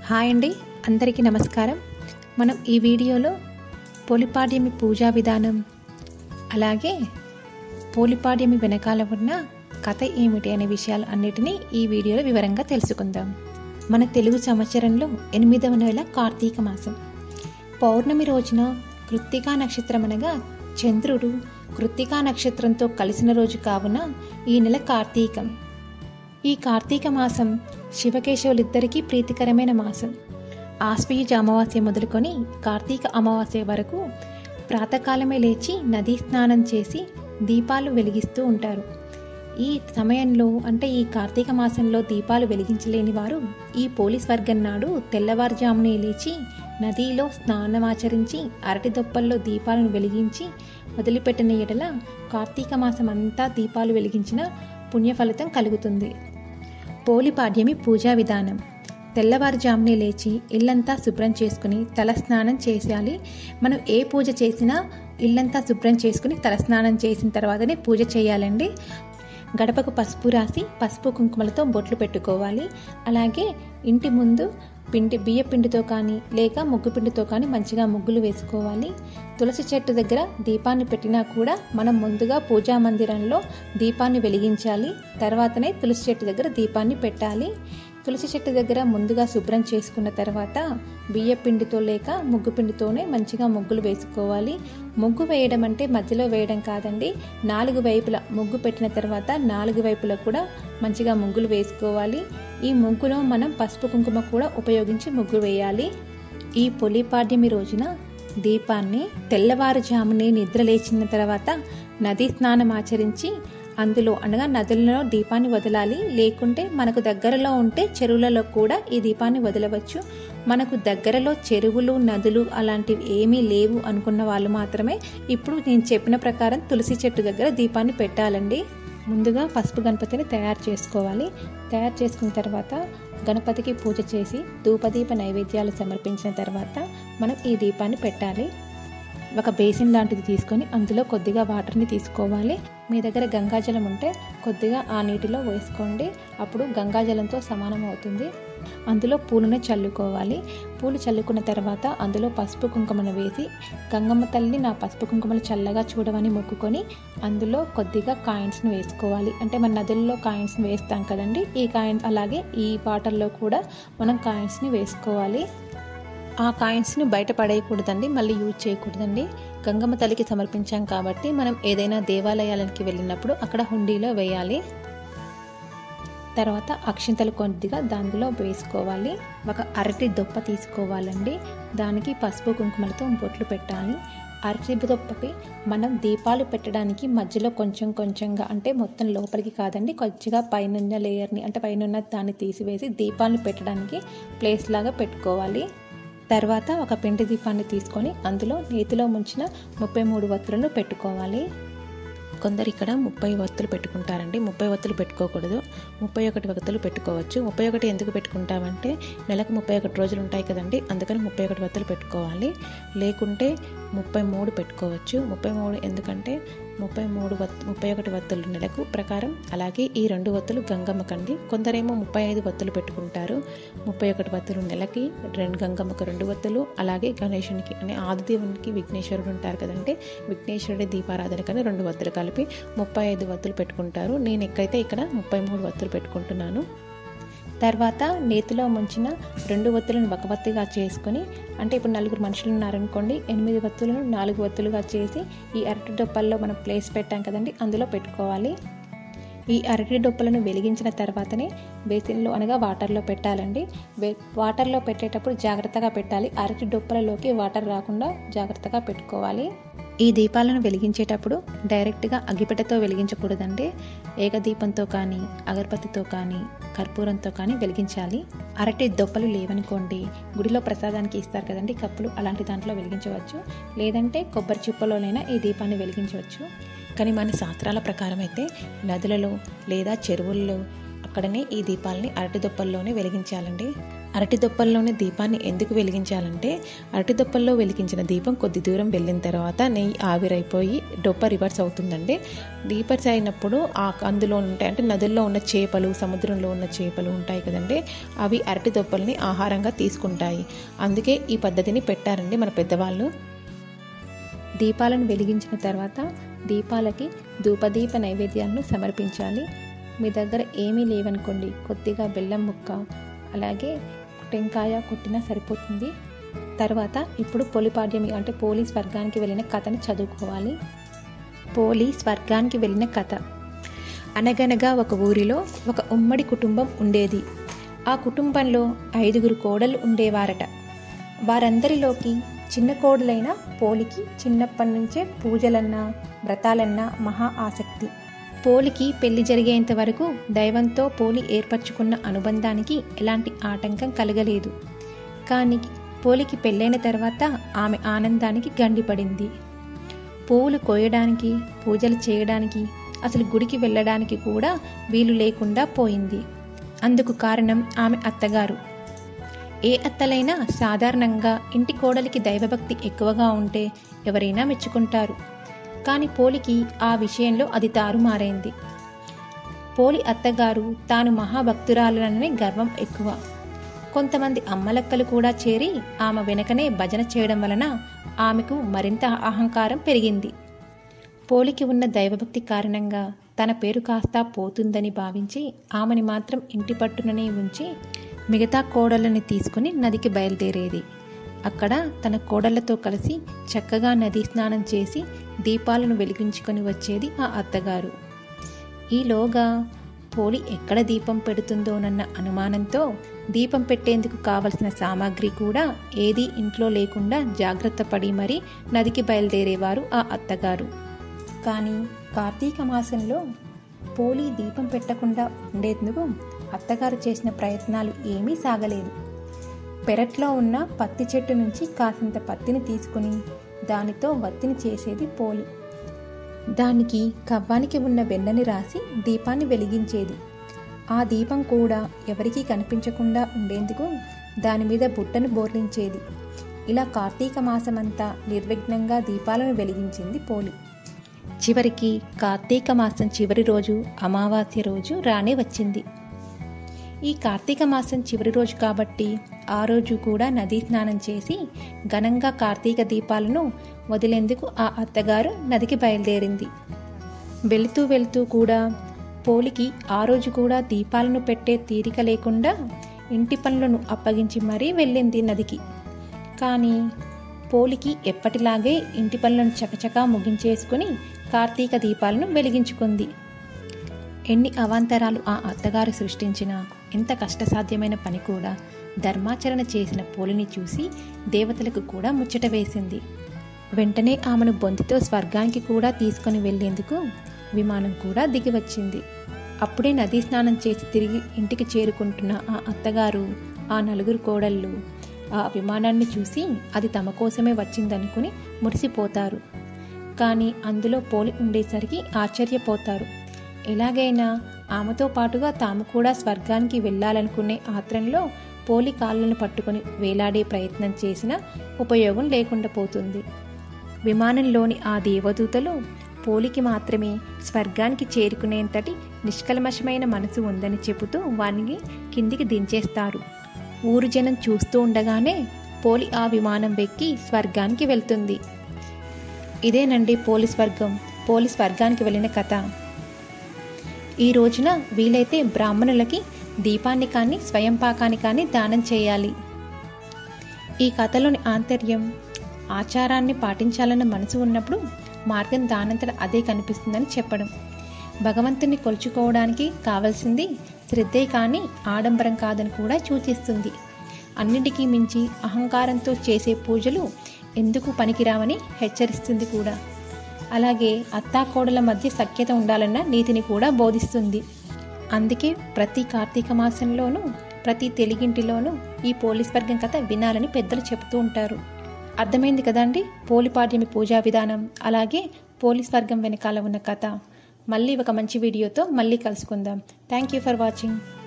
Hi అండి, అందరికీ నమస్కారం. మనం ఈ వీడియోలో పోలిపాడ్యమి పూజా విధానం, అలాగే పోలిపాడ్యమి వెనకాల ఉన్న కథ ఏమిటి అనే విషయాలు అన్నిటినీ ఈ వీడియోలో వివరంగా తెలుసుకుందాం. మన తెలుగు సంవత్సరంలో 8వ నెల కార్తీక మాసం పౌర్ణమి రోజున కృత్తికా నక్షత్రం అనగా చంద్రుడు కృత్తికా నక్షత్రంతో కలిసిన రోజు కావున ఈ నెల కార్తీకం. ఈ కార్తీక మాసం శివకేశవులిద్దరికీ ప్రీతికరమైన మాసం. ఆశ్వయుజ అమావాస్య మొదలుకొని కార్తీక అమావాస్య వరకు ప్రాతకాలమే లేచి నదీ స్నానం చేసి దీపాలు వెలిగిస్తూ ఉంటారు. ఈ సమయంలో అంటే ఈ కార్తీక మాసంలో దీపాలు వెలిగించలేని వారు ఈ పోలీస్ వర్గం నాడు తెల్లవారుజామునే లేచి నదిలో స్నానమాచరించి అరటి దొప్పల్లో దీపాలను వెలిగించి వదిలిపెట్టిన ఎడల కార్తీక మాసం అంతా దీపాలు వెలిగించిన పుణ్యఫలితం కలుగుతుంది. పోలిపాడ్యమి పూజా విధానం. తెల్లవారుజామునే లేచి ఇల్లంతా శుభ్రం చేసుకుని తలస్నానం చేయాలి. మనం ఏ పూజ చేసినా ఇల్లంతా శుభ్రం చేసుకుని తలస్నానం చేసిన తర్వాతనే పూజ చేయాలండి. గడపకు పసుపు రాసి పసుపు కుంకుమలతో బొట్లు పెట్టుకోవాలి. అలాగే ఇంటి ముందు బియ్య పిండితో కానీ లేక ముగ్గు పిండితో కానీ మంచిగా ముగ్గులు వేసుకోవాలి. తులసి చెట్టు దగ్గర దీపాన్ని పెట్టినా కూడా మనం ముందుగా పూజా మందిరంలో దీపాన్ని వెలిగించాలి. తర్వాతనే తులసి చెట్టు దగ్గర దీపాన్ని పెట్టాలి. తులసి చెట్టు దగ్గర ముందుగా శుభ్రం చేసుకున్న తర్వాత బియ్య పిండితో లేక ముగ్గు పిండితోనే మంచిగా ముగ్గులు వేసుకోవాలి. ముగ్గు వేయడం అంటే మధ్యలో వేయడం కాదండి, 4 వైపులా ముగ్గు పెట్టిన తర్వాత 4 వైపులా కూడా మంచిగా ముగ్గులు వేసుకోవాలి. ఈ ముగ్గులో మనం పసుపు కుంకుమ కూడా ఉపయోగించి ముగ్గు వేయాలి. ఈ పోలిపాడ్యమి రోజున దీపాన్ని తెల్లవారుజామునే నిద్ర లేచిన తర్వాత నదీ స్నానం ఆచరించి అందులో అనగా నదులలో దీపాన్ని వదలాలి. లేకుంటే మనకు దగ్గరలో ఉంటే చెరువులలో కూడా ఈ దీపాన్ని వదలవచ్చు. మనకు దగ్గరలో చెరువులు నదులు అలాంటివి ఏమీ లేవు అనుకున్న వాళ్ళు మాత్రమే ఇప్పుడు నేను చెప్పిన ప్రకారం తులసి చెట్టు దగ్గర దీపాన్ని పెట్టాలండి. ముందుగా పసుపు గణపతిని తయారు చేసుకోవాలి. తయారు చేసుకున్న తర్వాత గణపతికి పూజ చేసి ధూపదీప నైవేద్యాలు సమర్పించిన తర్వాత మనం ఈ దీపాన్ని పెట్టాలి. ఒక బేసిన్ లాంటిది తీసుకొని అందులో కొద్దిగా వాటర్ని తీసుకోవాలి. మీ దగ్గర గంగాజలం ఉంటే కొద్దిగా ఆ నీటిలో వేసుకోండి, అప్పుడు గంగాజలంతో సమానం అవుతుంది. అందులో పూలను చల్లుకోవాలి. పూలు చల్లుకున్న తర్వాత అందులో పసుపు కుంకుమను వేసి గంగమ్మ తల్లి నా పసుపు కుంకుమలు చల్లగా చూడవని మొక్కుకొని అందులో కొద్దిగా కాయిన్స్ని వేసుకోవాలి. అంటే మన నదుల్లో కాయిన్స్ని వేస్తాం కదండి, ఈ కాయిన్ అలాగే ఈ వాటర్లో కూడా మనం కాయిన్స్ని వేసుకోవాలి. ఆ కాయిన్స్ని బయట పడేయకూడదండి, మళ్ళీ యూజ్ చేయకూడదండి. గంగమ్మ తల్లికి సమర్పించాం కాబట్టి మనం ఏదైనా దేవాలయాలకి వెళ్ళినప్పుడు అక్కడ హుండీలో వేయాలి. తర్వాత అక్షింతలు కొద్దిగా దానిలో వేసుకోవాలి. ఒక అరటి దొప్ప తీసుకోవాలండి, దానికి పసుపు కుంకుమలతో బొట్లు పెట్టాలి. అరటి దొప్పకి మనం దీపాలు పెట్టడానికి మధ్యలో కొంచెం కొంచెంగా, అంటే మొత్తం లోపలికి కాదండి, కొంచెంగా పైన లేయర్ని అంటే పైన దాన్ని తీసివేసి దీపాలను పెట్టడానికి ప్లేస్ లాగా పెట్టుకోవాలి. తర్వాత ఒక పిండి దీపాన్ని తీసుకొని అందులో నేతిలో ముంచిన 33 వత్తులను పెట్టుకోవాలి. కొందరు ఇక్కడ 30 వత్తులు పెట్టుకుంటారండి. 30 వత్తులు పెట్టుకోకూడదు, 31 వత్తులు పెట్టుకోవచ్చు. 31 ఎందుకు పెట్టుకుంటామంటే నెలకు 31 రోజులు ఉంటాయి కదండి, అందుకని 31 వత్తులు పెట్టుకోవాలి. లేకుంటే 33 పెట్టుకోవచ్చు. 33 ఎందుకంటే 31 వత్తులు నెలకు ప్రకారం. అలాగే ఈ 2 వత్తులు గంగమ్మకండి. కొందరేమో 35 వత్తులు పెట్టుకుంటారు. 31 వత్తులు నెలకి, గంగమ్మకు 2 వత్తులు, అలాగే గణేశునికి అంటే ఆదిదేవునికి విఘ్నేశ్వరుడు ఉంటారు కదండి, విఘ్నేశ్వరుడి దీపారాధన కానీ 2 వత్తులు కలిపి 35 వత్తులు పెట్టుకుంటారు. నేను ఇక్కడ 33 వత్తులు పెట్టుకుంటున్నాను. తర్వాత నేతిలో ముంచిన 2 వత్తులను ఒక వత్తిగా చేసుకొని, అంటే ఇప్పుడు 4 మనుషులు ఉన్నారనుకోండి, 8 వత్తులను 4 వత్తులుగా చేసి ఈ అరటి డొప్పల్లో మనం ప్లేస్ పెట్టాం కదండి అందులో పెట్టుకోవాలి. ఈ అరటి డొప్పలను వెలిగించిన తర్వాతనే బేసిన్లో అనగా వాటర్లో పెట్టాలండి. వాటర్లో పెట్టేటప్పుడు జాగ్రత్తగా పెట్టాలి, అరటి డొప్పలలోకి వాటర్ రాకుండా జాగ్రత్తగా పెట్టుకోవాలి. ఈ దీపాలను వెలిగించేటప్పుడు డైరెక్ట్గా అగ్గిపెట్టెతో వెలిగించకూడదండి, ఏకదీపంతో కానీ అగరబత్తితో కానీ కర్పూరంతో కానీ వెలిగించాలి. అరటి దొప్పలు లేవనుకోండి, గుడిలో ప్రసాదానికి ఇస్తారు కదండి కప్పులు, అలాంటి దాంట్లో వెలిగించవచ్చు. లేదంటే కొబ్బరి చిప్పలోనైనా ఈ దీపాన్ని వెలిగించవచ్చు. కానీ మన శాస్త్రాల ప్రకారం అయితే నదులలో లేదా చెరువుల్లో అక్కడనే ఈ దీపాలని అరటి దొప్పల్లోనే వెలిగించాలండి. అరటి దొప్పల్లోనే దీపాన్ని ఎందుకు వెలిగించాలంటే అరటి దొప్పల్లో వెలిగించిన దీపం కొద్ది దూరం వెళ్ళిన తర్వాత నెయ్యి ఆవిరైపోయి డొప్ప రివర్స్ అవుతుందండి. రివర్స్ అయినప్పుడు అందులో ఉంటాయి అంటే నదుల్లో ఉన్న చేపలు, సముద్రంలో ఉన్న చేపలు ఉంటాయి కదండి, అవి అరటి దొప్పల్ని ఆహారంగా తీసుకుంటాయి. అందుకే ఈ పద్ధతిని పెట్టారండి మన పెద్దవాళ్ళు. దీపాలను వెలిగించిన తర్వాత దీపాలకి ధూపదీప నైవేద్యాలను సమర్పించాలి. మీ దగ్గర ఏమీ లేవనుకోండి, కొద్దిగా బెల్లం ముక్క అలాగే టెంకాయ కొట్టినా సరిపోతుంది. తర్వాత ఇప్పుడు పోలిపాడ్యమి అంటే పోలి స్వర్గానికి వెళ్ళిన కథని చదువుకోవాలి. పోలి స్వర్గానికి వెళ్ళిన కథ. అనగనగా ఒక ఊరిలో ఒక ఉమ్మడి కుటుంబం ఉండేది. ఆ కుటుంబంలో 5 కోడళ్ళు ఉండేవారట. వారందరిలోకి చిన్న కోడలైన పోలికి చిన్నప్పటి నుంచే పూజలన్నా వ్రతాలన్నా మహా ఆసక్తి. పోలికి పెళ్లి జరిగేంత వరకు దైవంతో పోలి ఏర్పరచుకున్న అనుబంధానికి ఎలాంటి ఆటంకం కలగలేదు. కానీ పోలికి పెళ్ళైన తర్వాత ఆమె ఆనందానికి గండిపడింది. పువ్వులు కోయడానికి, పూజలు చేయడానికి, అసలు గుడికి వెళ్ళడానికి కూడా వీలు లేకుండా పోయింది. అందుకు కారణం ఆమె అత్తగారు. ఏ అత్తలైనా సాధారణంగా ఇంటి కోడలికి దైవభక్తి ఎక్కువగా ఉంటే ఎవరైనా మెచ్చుకుంటారు. కానీ పోలికి ఆ విషయంలో అది తారుమారైంది. పోలి అత్తగారు తాను మహాభక్తురాలననే గర్వం ఎక్కువ. కొంతమంది అమ్మలక్కలు కూడా చేరి ఆమె వెనకనే భజన చేయడం వలన ఆమెకు మరింత అహంకారం పెరిగింది. పోలికి ఉన్న దైవభక్తి కారణంగా తన పేరు కాస్త పోతుందని భావించి ఆమెని మాత్రం ఇంటి పట్టుననే ఉంచి మిగతా కోడళ్ళని తీసుకుని నదికి బయలుదేరేది. అక్కడ తన కోడళ్లతో కలిసి చక్కగా నదీ స్నానం చేసి దీపాలను వెలిగించుకొని వచ్చేది ఆ అత్తగారు. ఈలోగా పోలి ఎక్కడ దీపం పెడుతుందోనన్న అనుమానంతో దీపం పెట్టేందుకు కావలసిన సామాగ్రి కూడా ఏదీ ఇంట్లో లేకుండా జాగ్రత్త పడి మరీ నదికి బయలుదేరేవారు ఆ అత్తగారు. కానీ కార్తీక మాసంలో పోలి దీపం పెట్టకుండా ఉండేందుకు అత్తగారు చేసిన ప్రయత్నాలు ఏమీ సాగలేదు. పెరట్లో ఉన్న పత్తి చెట్టు నుంచి కాసింత పత్తిని తీసుకుని దానితో వత్తిని చేసేది పోలి. దానికి కవ్వానికి ఉన్న వెన్నని రాసి దీపాన్ని వెలిగించేది. ఆ దీపం కూడా ఎవరికీ కనిపించకుండా ఉండేందుకు దాని మీద బుట్టను బోర్లించేది. ఇలా కార్తీక మాసమంతా నిర్విఘ్నంగా దీపాలను వెలిగించింది పోలి. చివరికి కార్తీక మాసం చివరి రోజు అమావాస్య రోజు రానే వచ్చింది. ఈ కార్తీక మాసం చివరి రోజు కాబట్టి ఆ రోజు కూడా నదీ స్నానం చేసి ఘనంగా కార్తీక దీపాలను వదిలేందుకు ఆ అత్తగారు నదికి బయలుదేరింది. వెళుతూ వెళుతూ కూడా పోలికి ఆ రోజు కూడా దీపాలను పెట్టే తీరిక లేకుండా ఇంటి పనులను అప్పగించి మరీ వెళ్ళింది నదికి. కానీ పోలికి ఎప్పటిలాగే ఇంటి పనులను చకచకా ముగించేసుకుని కార్తీక దీపాలను వెలిగించుకుంది. ఎన్ని అవాంతరాలు ఆ అత్తగారు సృష్టించినా ఎంత కష్టసాధ్యమైన పని కూడా ధర్మాచరణ చేసిన పోలిని చూసి దేవతలకు కూడా ముచ్చట వేసింది. వెంటనే ఆమెను బొంతితో స్వర్గానికి కూడా తీసుకొని వెళ్లేందుకు విమానం కూడా దిగి వచ్చింది. అప్పుడే నదీ స్నానం చేసి తిరిగి ఇంటికి చేరుకుంటున్న ఆ అత్తగారు, ఆ 4 కోడళ్ళు ఆ విమానాన్ని చూసి అది తమ కోసమే వచ్చిందనుకుని మురిసిపోతారు. కానీ అందులో పోలి ఉండేసరికి ఆశ్చర్యపోతారు. ఎలాగైనా ఆమెతో పాటుగా తాము కూడా స్వర్గానికి వెళ్ళాలనుకునే ఆత్రంలో పోలి కాళ్ళను పట్టుకొని వేలాడే ప్రయత్నం చేసినా ఉపయోగం లేకుండా పోతుంది. విమానంలోని ఆ దేవదూతలు పోలికి మాత్రమే స్వర్గానికి చేరుకునేంతటి నిష్కల్మషమైన మనసు ఉందని చెబుతూ వారిని కిందికి దించేస్తారు. ఊరు జనం చూస్తూ ఉండగానే పోలి ఆ విమానం వెక్కి స్వర్గానికి వెళ్తుంది. ఇదేనండి పోలి స్వర్గానికి వెళ్ళిన కథ. ఈ రోజున వీలైతే బ్రాహ్మణులకి దీపాన్ని కానీ స్వయం పాకాన్ని కానీ దానం చేయాలి. ఈ కథలోని ఆంతర్యం ఆచారాన్ని పాటించాలన్న మనసు ఉన్నప్పుడు మార్గం దానంతట అదే కనిపిస్తుందని చెప్పడం. భగవంతుని కొలుచుకోవడానికి కావలసింది శ్రద్ధే కానీ ఆడంబరం కాదని కూడా సూచిస్తుంది. అన్నిటికీ మించి అహంకారంతో చేసే పూజలు ఎందుకు పనికిరావని హెచ్చరిస్తుంది కూడా. అలాగే అత్తాకోడల మధ్య సఖ్యత ఉండాలన్న నీతిని కూడా బోధిస్తుంది. అందుకే ప్రతి కార్తీక మాసంలోనూ ప్రతి తెలుగింటిలోనూ ఈ పోలి స్వర్గం కథ వినాలని పెద్దలు చెబుతూ ఉంటారు. అర్థమైంది కదండి పోలిపాడ్యమి పూజా విధానం, అలాగే పోలి స్వర్గం వెనకాల ఉన్న కథ. మళ్ళీ ఒక మంచి వీడియోతో మళ్ళీ కలుసుకుందాం. Thank you for watching.